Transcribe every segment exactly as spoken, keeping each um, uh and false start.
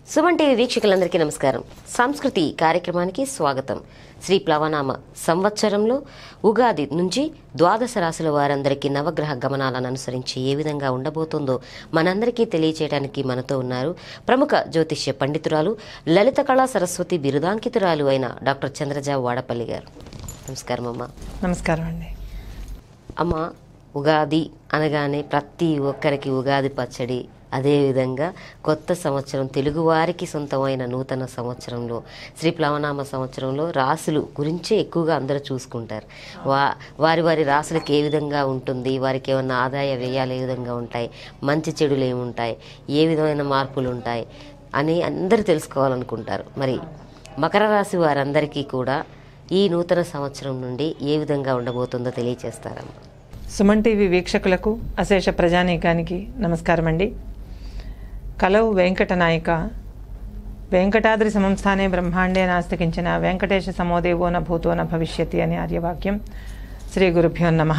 Suman TV వీక్షకులందరికీ నమస్కారం. సంస్కృతి కార్యక్రమానికి స్వాగతం. శ్రీ ప్లవనామ సంవత్సరంలో ఉగాది నుంచి ద్వాదశ రాశుల వారందరికీ నవగ్రహ గమనాలను అనుసరించి ఏ విధంగా ఉండబోతుందో మనందరికీ తెలియచేయడానికి మనతో ఉన్నారు ప్రముఖ జ్యోతిష్య పండితురాలు, లలిత కళా సరస్వతి బిరుదాంకితురాలు అయిన డాక్టర్ చంద్రజ వాడపల్లి గారు. నమస్కారం అమ్మ. నమస్కారం అండి. అమ్మ, ఉగాది అనగానే ప్రతి ఒక్కరికి ఉగాది పచ్చడి, అదేవిధంగా కొత్త సంవత్సరం, తెలుగువారికి సొంతమైన నూతన సంవత్సరంలో శ్రీ ప్లవనామ సంవత్సరంలో రాసులు గురించి ఎక్కువగా అందరూ చూసుకుంటారు. వా వారి వారి రాసులకు ఏ విధంగా ఉంటుంది, వారికి ఏమన్నా ఆదాయ వ్యయాలు ఏ విధంగా ఉంటాయి, మంచి చెడులు ఏముంటాయి, ఏ విధమైన మార్పులు ఉంటాయి అని అందరూ తెలుసుకోవాలనుకుంటారు. మరి మకర రాశి వారందరికీ కూడా ఈ నూతన సంవత్సరం నుండి ఏ విధంగా ఉండబోతుందో తెలియచేస్తారమ్మా. సుమన్ టీవీ వీక్షకులకు, అశేష ప్రజానీకానికి నమస్కారం అండి. కలౌ వెంకటనాయక వెంకటాద్రి సమంస్థానే బ్రహ్మాండే నాస్తికించిన వెంకటేశ సమోదేవో న భూతో న భవిష్యతి అనే ఆర్యవాక్యం. శ్రీ గురుభ్యో నమః.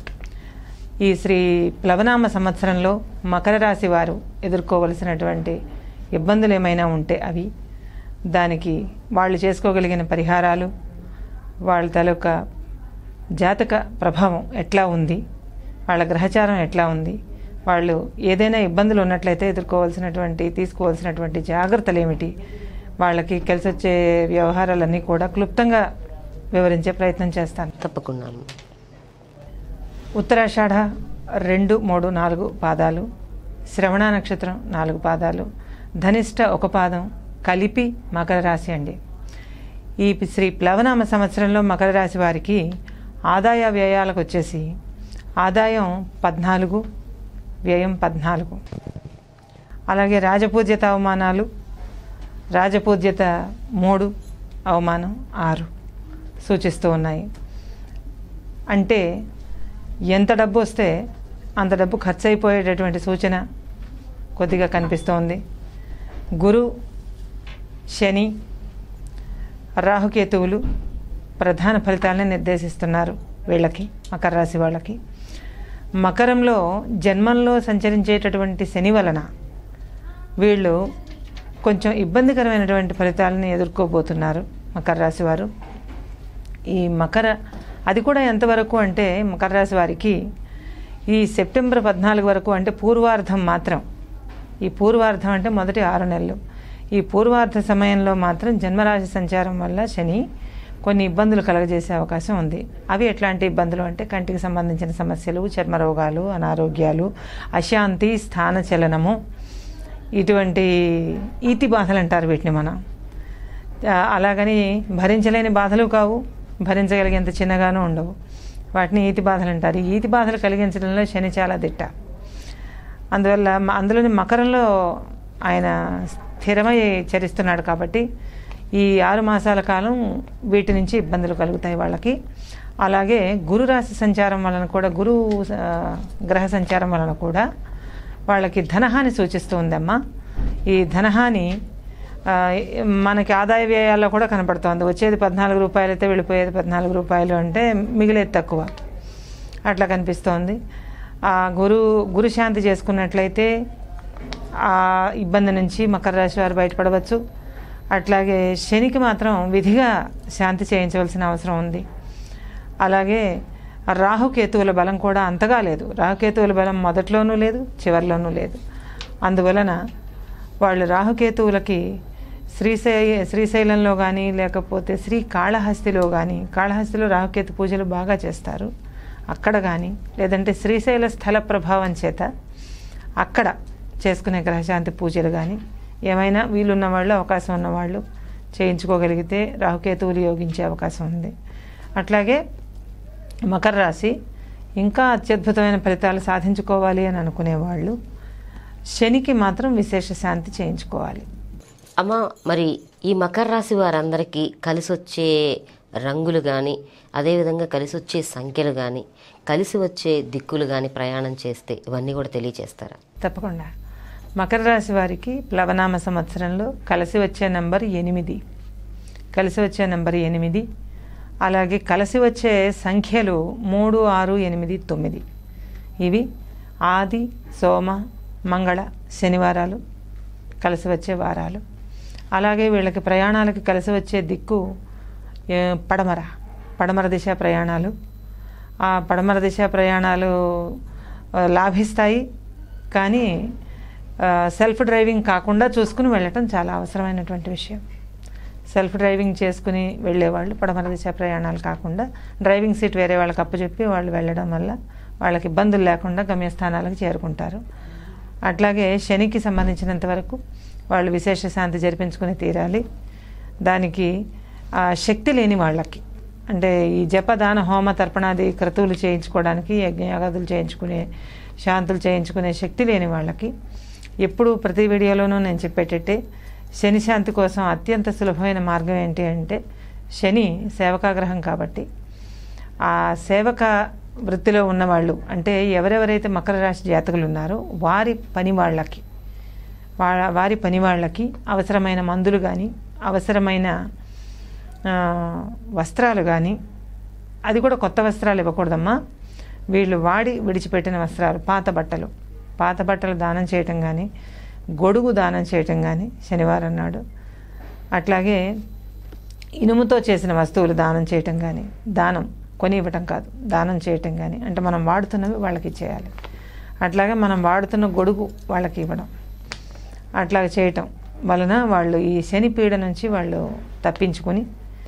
ఈ శ్రీ ప్లవనామ సంవత్సరంలో మకర రాశి వారు ఎదుర్కోవలసినటువంటి ఇబ్బందులు ఏమైనా ఉంటే అవి, దానికి వాళ్ళు చేసుకోగలిగిన పరిహారాలు, వాళ్ళ తాలూకా జాతక ప్రభావం ఎట్లా ఉంది, వాళ్ళ గ్రహచారం ఎట్లా ఉంది, వాళ్ళు ఏదైనా ఇబ్బందులు ఉన్నట్లయితే ఎదుర్కోవాల్సినటువంటి తీసుకోవాల్సినటువంటి జాగ్రత్తలు ఏమిటి, వాళ్ళకి కలిసి వచ్చే వ్యవహారాలన్నీ కూడా క్లుప్తంగా వివరించే ప్రయత్నం చేస్తాను. తప్పకుండా. ఉత్తరాషాఢ రెండు మూడు నాలుగు పాదాలు, శ్రవణ నక్షత్రం నాలుగు పాదాలు, ధనిష్ట ఒక పాదం కలిపి మకర రాశి అండి. ఈ శ్రీ ప్లవనామ సంవత్సరంలో మకర రాశి వారికి ఆదాయ వ్యయాలకు వచ్చేసి ఆదాయం పద్నాలుగు, వ్యయం పద్నాలుగు. అలాగే రాజపూజ్యత అవమానాలు, రాజపూజ్యత మూడు, అవమానం ఆరు సూచిస్తూ ఉన్నాయి. అంటే ఎంత డబ్బు వస్తే అంత డబ్బు ఖర్చు అయిపోయేటటువంటి సూచన కొద్దిగా కనిపిస్తోంది. గురు, శని, రాహుకేతువులు ప్రధాన ఫలితాలను నిర్దేశిస్తున్నారు వీళ్ళకి, మకర రాశి వాళ్ళకి. మకరంలో జన్మంలో సంచరించేటటువంటి శని వలన వీళ్ళు కొంచెం ఇబ్బందికరమైనటువంటి ఫలితాలను ఎదుర్కోబోతున్నారు మకర రాశి వారు. ఈ మకర అది కూడా ఎంతవరకు అంటే మకర రాశి వారికి ఈ సెప్టెంబర్ పద్నాలుగు వరకు, అంటే పూర్వార్ధం మాత్రం, ఈ పూర్వార్ధం అంటే మొదటి ఆరు నెలలు, ఈ పూర్వార్ధ సమయంలో మాత్రం జన్మరాశి సంచారం వల్ల శని కొన్ని ఇబ్బందులు కలగజేసే అవకాశం ఉంది. అవి ఎట్లాంటి ఇబ్బందులు అంటే కంటికి సంబంధించిన సమస్యలు, చర్మరోగాలు, అనారోగ్యాలు, అశాంతి, స్థాన చలనము, ఇటువంటి ఈతి బాధలు అంటారు వీటిని మనం. అలాగని భరించలేని బాధలు కావు, భరించగలిగేంత చిన్నగానూ ఉండవు, వాటిని ఈతి బాధలు అంటారు. ఈ ఈతి బాధలు కలిగించడంలో శని చాలా దిట్ట. అందువల్ల అందులోని మకరంలో ఆయన స్థిరమై చరిస్తున్నాడు కాబట్టి ఈ ఆరు మాసాల కాలం వీటి నుంచి ఇబ్బందులు కలుగుతాయి వాళ్ళకి. అలాగే గురు రాశి సంచారం వలన కూడా, గురు గ్రహ సంచారం వలన కూడా వాళ్ళకి ధనహాని సూచిస్తూ ఉందమ్మా. ఈ ధనహాని మనకి ఆదాయ వ్యయాల్లో కూడా కనపడుతోంది. వచ్చేది పద్నాలుగు రూపాయలు అయితే వెళ్ళిపోయేది పద్నాలుగు రూపాయలు అంటే మిగిలేది తక్కువ, అట్లా కనిపిస్తోంది. ఆ గురు గురు శాంతి చేసుకున్నట్లయితే ఆ ఇబ్బంది నుంచి మకర రాశి వారు బయటపడవచ్చు. అట్లాగే శనికి మాత్రం విధిగా శాంతి చేయించవలసిన అవసరం ఉంది. అలాగే రాహుకేతువుల బలం కూడా అంతగా లేదు. రాహుకేతువుల బలం మొదట్లోనూ లేదు, చివరిలోనూ లేదు. అందువలన వాళ్ళు రాహుకేతువులకి శ్రీశై శ్రీశైలంలో కానీ లేకపోతే శ్రీకాళహస్తిలో కానీ, కాళహస్తిలో రాహుకేతు పూజలు బాగా చేస్తారు, అక్కడ కానీ, లేదంటే శ్రీశైల స్థల ప్రభావం చేత అక్కడ చేసుకునే గ్రహశాంతి పూజలు కానీ ఏమైనా వీలున్న వాళ్ళు, అవకాశం ఉన్నవాళ్ళు చేయించుకోగలిగితే రాహుకేతువులు యోగించే అవకాశం ఉంది. అట్లాగే మకర రాశి ఇంకా అత్యద్భుతమైన ఫలితాలు సాధించుకోవాలి అని అనుకునేవాళ్ళు శనికి మాత్రం విశేష శాంతి చేయించుకోవాలి. అమ్మ, మరి ఈ మకర రాశి వారందరికీ కలిసి వచ్చే రంగులు కానీ, అదేవిధంగా కలిసి వచ్చే సంఖ్యలు కానీ, కలిసి వచ్చే దిక్కులు కానీ ప్రయాణం చేస్తే ఇవన్నీ కూడా తెలియచేస్తారా? తప్పకుండా. మకర రాశి వారికి ప్లవనామ సంవత్సరంలో కలిసి వచ్చే నంబర్ ఎనిమిది, కలిసి వచ్చే నంబర్ ఎనిమిది. అలాగే కలిసి వచ్చే సంఖ్యలు మూడు, ఆరు, ఎనిమిది, తొమ్మిది. ఇవి ఆది, సోమ, మంగళ, శనివారాలు కలిసి వచ్చే వారాలు. అలాగే వీళ్ళకి ప్రయాణాలకి కలిసి వచ్చే దిక్కు పడమర పడమర దిశ ప్రయాణాలు. ఆ పడమర దిశ ప్రయాణాలు లాభిస్తాయి, కానీ సెల్ఫ్ డ్రైవింగ్ కాకుండా చూసుకుని వెళ్ళటం చాలా అవసరమైనటువంటి విషయం. సెల్ఫ్ డ్రైవింగ్ చేసుకుని వెళ్ళేవాళ్ళు పడమర దిశ ప్రయాణాలు కాకుండా డ్రైవింగ్ సీట్ వేరే వాళ్ళకి అప్పచెప్పి వాళ్ళు వెళ్ళడం వల్ల వాళ్ళకి ఇబ్బందులు లేకుండా గమ్యస్థానాలకు చేరుకుంటారు. అట్లాగే శనికి సంబంధించినంత వరకు వాళ్ళు విశేష శాంతి జరిపించుకుని తీరాలి. దానికి ఆ శక్తి లేని వాళ్ళకి, అంటే ఈ జపదాన హోమ తర్పణాది క్రతువులు చేయించుకోవడానికి, యజ్ఞయాగాదులు చేయించుకునే, శాంతులు చేయించుకునే శక్తి లేని వాళ్ళకి ఎప్పుడు ప్రతి వీడియోలోనూ నేను చెప్పేటట్టే శని శాంతి కోసం అత్యంత సులభమైన మార్గం ఏంటి అంటే, శని సేవకాగ్రహం కాబట్టి ఆ సేవక వృత్తిలో ఉన్నవాళ్ళు, అంటే ఎవరెవరైతే మకర రాశి జాతకులు ఉన్నారో వారి పని వాళ్ళకి వారి పని వాళ్ళకి అవసరమైన మందులు కానీ, అవసరమైన వస్త్రాలు కానీ, అది కూడా కొత్త వస్త్రాలు ఇవ్వకూడదమ్మా, వీళ్ళు వాడి విడిచిపెట్టిన వస్త్రాలు, పాత బట్టలు పాత బట్టలు దానం చేయటం కానీ, గొడుగు దానం చేయటం కానీ శనివారం నాడు. అట్లాగే ఇనుముతో చేసిన వస్తువులు దానం చేయటం కానీ, దానం కొని ఇవ్వటం కాదు, దానం చేయటం కానీ, అంటే మనం వాడుతున్నవి వాళ్ళకి ఇచ్చేయాలి. అట్లాగే మనం వాడుతున్న గొడుగు వాళ్ళకి ఇవ్వడం, అట్లాగే చేయటం వలన వాళ్ళు ఈ శని పీడ నుంచి వాళ్ళు తప్పించుకొని,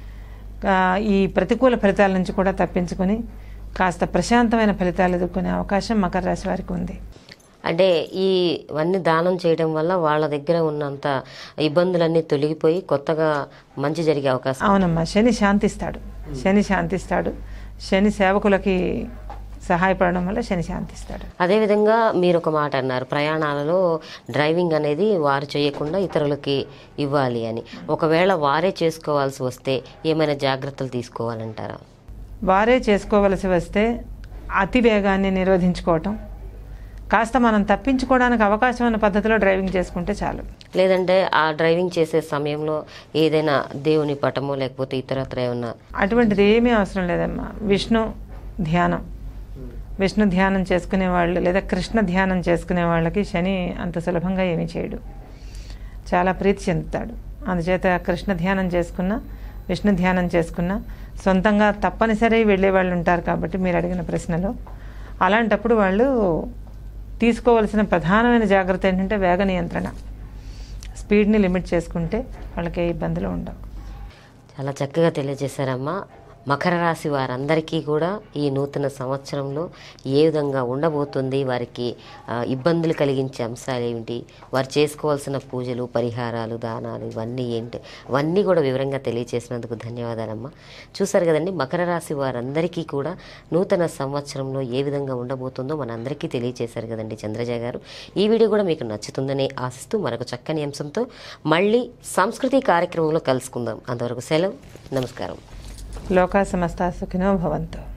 ఈ ప్రతికూల ఫలితాల నుంచి కూడా తప్పించుకొని కాస్త ప్రశాంతమైన ఫలితాలు ఎదుర్కొనే అవకాశం మకర రాశి వారికి ఉంది. అంటే ఈ ఇవన్నీ దానం చేయడం వల్ల వాళ్ళ దగ్గర ఉన్నంత ఇబ్బందులన్నీ తొలగిపోయి కొత్తగా మంచి జరిగే అవకాశం. అవునమ్మా, శని శాంతిస్తాడు, శని శాంతిస్తాడు శని సేవకులకి సహాయపడడం వల్ల శని శాంతిస్తాడు. అదేవిధంగా మీరు ఒక మాట అన్నారు, ప్రయాణాలలో డ్రైవింగ్ అనేది వారు చేయకుండా ఇతరులకి ఇవ్వాలి అని. ఒకవేళ వారే చేసుకోవాల్సి వస్తే ఏమైనా జాగ్రత్తలు తీసుకోవాలంటారా? వారే చేసుకోవలసి వస్తే అతి వేగాన్ని నిరోధించుకోవటం, కాస్త మనం తప్పించుకోవడానికి అవకాశం ఉన్న పద్ధతిలో డ్రైవింగ్ చేసుకుంటే చాలు. లేదంటే ఆ డ్రైవింగ్ చేసే సమయంలో ఏదైనా దేవుని పటమో లేకపోతే ఇతరత్ర ఏమన్నా, అటువంటిది ఏమీ అవసరం లేదమ్మా. విష్ణు ధ్యానం విష్ణు ధ్యానం చేసుకునే వాళ్ళు లేదా కృష్ణ ధ్యానం చేసుకునే వాళ్ళకి శని అంత సులభంగా ఏమీ చేయడు, చాలా ప్రీతి చెందుతాడు. అందుచేత కృష్ణ ధ్యానం చేసుకున్నా, విష్ణు ధ్యానం చేసుకున్నా, సొంతంగా తప్పనిసరి వెళ్ళే వాళ్ళు ఉంటారు కాబట్టి మీరు అడిగిన ప్రశ్నలో, అలాంటప్పుడు వాళ్ళు తీసుకోవాల్సిన ప్రధానమైన జాగ్రత్త ఏంటంటే వేగ నియంత్రణ, స్పీడ్ని లిమిట్ చేసుకుంటే వాళ్ళకి ఏ ఇబ్బందులు ఉండవు. చాలా చక్కగా తెలియజేశారమ్మా. మకర రాశి వారందరికీ కూడా ఈ నూతన సంవత్సరంలో ఏ విధంగా ఉండబోతుంది, వారికి ఇబ్బందులు కలిగించే అంశాలు ఏమిటి, వారు చేసుకోవాల్సిన పూజలు, పరిహారాలు, దానాలు ఇవన్నీ ఏంటి, అవన్నీ కూడా వివరంగా తెలియజేసినందుకు ధన్యవాదాలమ్మా. చూసారు కదండి, మకర రాశి వారందరికీ కూడా నూతన సంవత్సరంలో ఏ విధంగా ఉండబోతుందో మనందరికీ తెలియజేశారు కదండి చంద్రజ గారు. ఈ వీడియో కూడా మీకు నచ్చుతుందని ఆశిస్తూ మరొక చక్కని అంశంతో మళ్ళీ సంస్కృతి కార్యక్రమంలో కలుసుకుందాం. అంతవరకు సెలవు, నమస్కారం. లోకా సమస్తా సుఖినో భవంతు.